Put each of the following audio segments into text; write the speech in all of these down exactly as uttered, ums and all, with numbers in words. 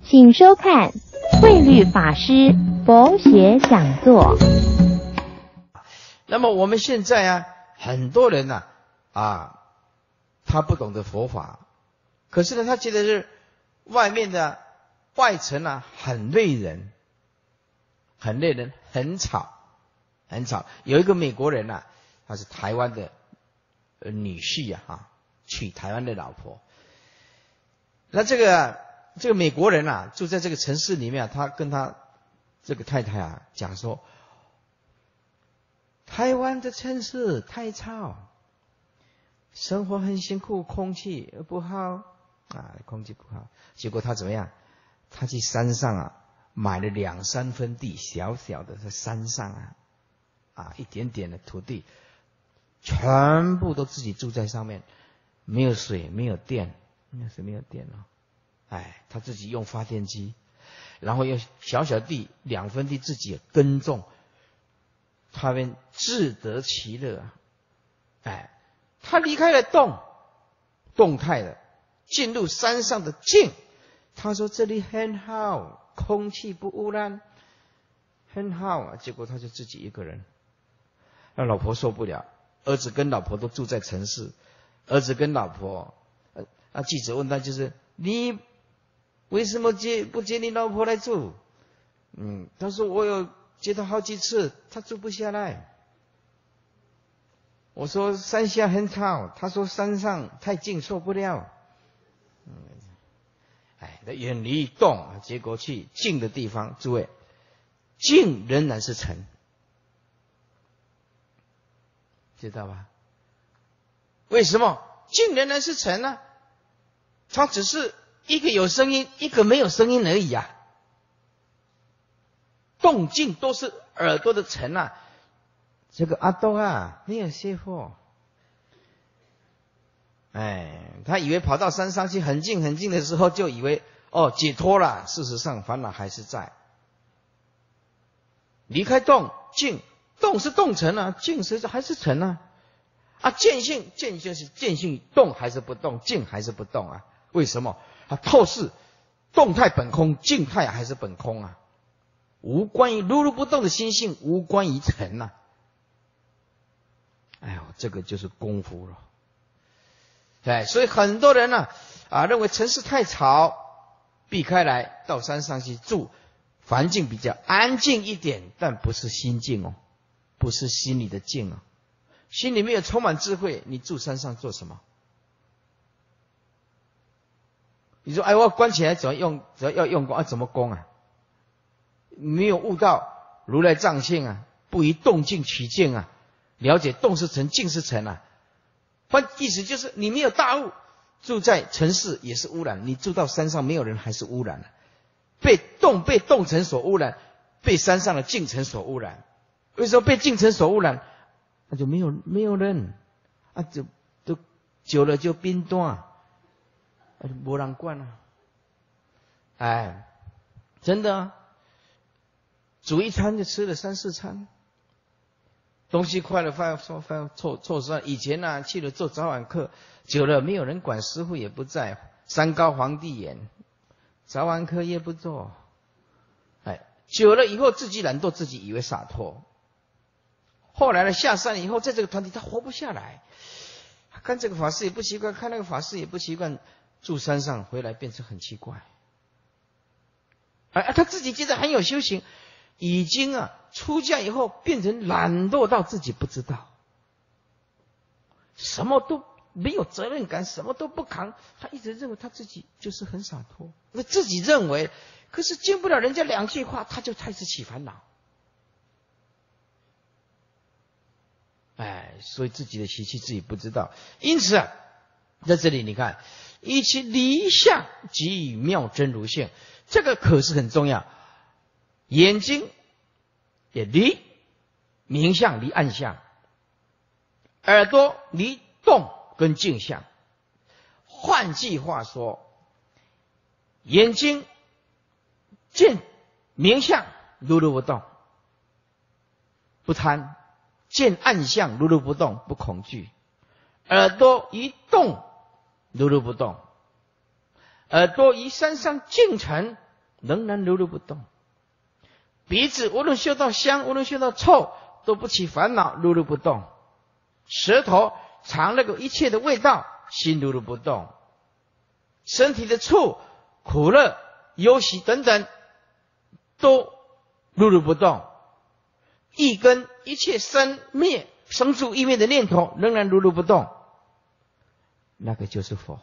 请收看慧律法师佛学讲座。 那么我们现在啊，很多人呢 啊, 啊，他不懂得佛法，可是呢，他觉得是外面的外层啊很累人，很累人，很吵，很吵。有一个美国人呐、啊，他是台湾的呃女婿啊，哈，娶台湾的老婆。那这个这个美国人啊，住在这个城市里面、啊，他跟他这个太太啊讲说，台湾的城市太吵，生活很辛苦，空气不好啊，空气不好。结果他怎么样？他去山上啊，买了两三分地，小小的在山上啊，啊，一点点的土地，全部都自己住在上面，没有水，没有电，没有水，没有电了。哎，他自己用发电机，然后用小小地两分地自己耕种，他们自得其乐啊！哎，他离开了动，动态的进入山上的静。他说这里很好，空气不污染，很好啊。结果他就自己一个人，那老婆受不了，儿子跟老婆都住在城市，儿子跟老婆，呃，啊，记者问他就是你为什么接不接你老婆来住？嗯，他说我有接他好几次，他住不下来。我说山下很吵，他说山上太静受不了。嗯，哎，他远离动，结果去静的地方。诸位，静仍然是尘，知道吧？为什么静仍然是尘呢？它只是一个有声音，一个没有声音而已啊。动静都是耳朵的尘啊。这个阿斗啊，没有学佛。哎，他以为跑到山上去很静很静的时候，就以为哦解脱了。事实上，烦恼还是在。离开动静，动是动尘啊，静是还是尘啊。啊，见性见性是见性，动还是不动，静还是不动啊？为什么？啊，透视动态本空，静态还是本空啊？无关于如如不动的心性，无关于尘呐。哎呦，这个就是功夫了。对，所以很多人呢 啊, 啊，认为城市太吵，避开来到山上去住，环境比较安静一点，但不是心静哦，不是心里的静哦。心里面有充满智慧，你住山上做什么？你说，哎，我关起来怎么用？只要要用功啊，怎么功啊？没有悟到如来藏性啊，不以动静取静啊，了解动是尘，静是尘啊。换意思就是你没有大悟，住在城市也是污染，你住到山上没有人还是污染了，被动被动尘所污染，被山上的静尘所污染。为什么被静尘所污染？那就没有没有人啊，就都久了就冰冻啊，没人管啊。哎，真的啊，煮一餐就吃了三四餐。东西快了，饭饭饭凑凑算。以前呢、啊，去了做早晚课，久了没有人管，师父也不在，山高皇帝远，早晚课也不做。哎，久了以后自己懒惰，自己以为洒脱。后来呢，下山以后，在这个团体他活不下来，看这个法师也不习惯，看那个法师也不习惯，住山上回来变成很奇怪。哎，他自己觉得很有修行。已经啊，出家以后变成懒惰到自己不知道，什么都没有责任感，什么都不扛。他一直认为他自己就是很洒脱，那自己认为，可是经不了人家两句话，他就开始起烦恼。哎，所以自己的习气自己不知道。因此啊，在这里你看，以其离相即妙真如性，这个可是很重要。眼睛也离明相离暗相，耳朵离动跟静相。换句话说，眼睛见明相如如不动，不贪；见暗相如如不动，不恐惧。耳朵一动如如不动，耳朵一山上静沉仍然如如不动。鼻子无论嗅到香，无论嗅到臭，都不起烦恼，如如不动。舌头尝那个一切的味道，心如如不动。身体的触、苦乐、忧喜等等，都如如不动。意根一切生灭、生住意灭的念头，仍然如如不动。那个就是佛。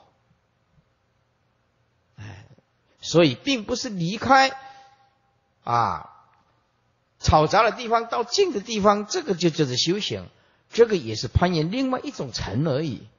哎，所以并不是离开啊嘈杂的地方到静的地方，这个就叫做修行，这个也是攀岩另外一种层而已。